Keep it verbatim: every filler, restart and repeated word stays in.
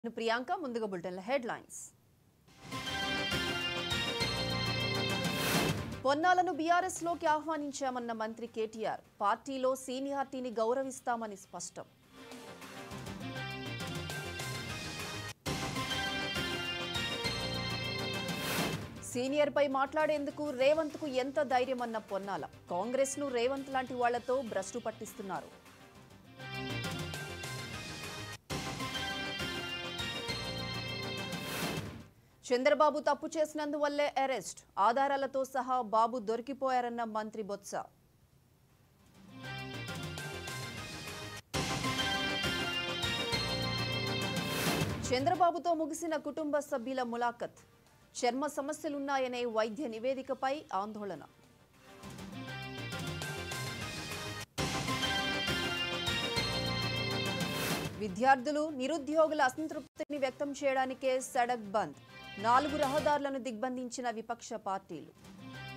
ప్రియాంక ముందుగా బులెటిన్ల headlines. పొన్నాలను BRS లోకి ఆహ్వానించామన్న మంత్రి కేటీఆర్. పార్టీలో సీనియారిటీని గౌరవిస్తామని స్పష్టం. సీనియర్ పై మాట్లాడేందుకు రేవంత్ కు ఎంత ధైర్యమన్న పొన్నాల. కాంగ్రెస్ ను రేవంత్ లాంటి వాళ్లతో భ్రష్టు పట్టిస్తున్నారు. చంద్రబాబు తప్పు చేసినందువల్లే అరెస్ట్. ఆధారాలతో సహా బాబు దొరికిపోయారన్న మంత్రి బొత్స. చంద్రబాబుతో ముగిసిన కుటుంబ సభ్యుల ములాఖత్. చర్మ సమస్యలున్నాయనే వైద్య నివేదికపై ఆందోళన. విద్యార్థులు నిరుద్యోగుల అసంతృప్తిని వ్యక్తం చేయడానికే సడక్ బంద్. నాలుగు రహదారులను దిగ్బంధించిన విపక్ష పార్టీలు.